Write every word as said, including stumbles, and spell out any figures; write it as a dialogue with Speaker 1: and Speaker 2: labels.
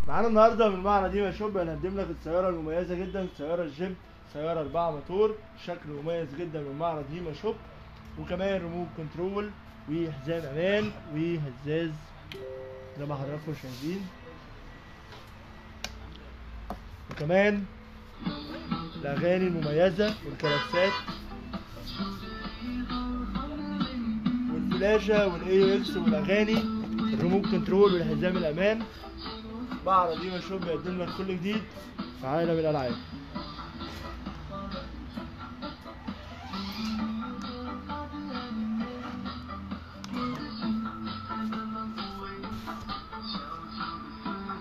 Speaker 1: معانا النهارده من معرض ديما شوب هنقدم لك السياره المميزه جدا، سياره الجيب، سياره أربعة موتور، شكل مميز جدا من معرض ديما شوب، وكمان ريموت كنترول وحزام امان وهزاز زي ما حضراتكم شايفين، وكمان الاغاني المميزه والكلاسات والفلاشه والاي اكس والاغاني، الريموت كنترول والحزام الامان. معرض ديما شوب بيقدم لك كل جديد في عالم الالعاب.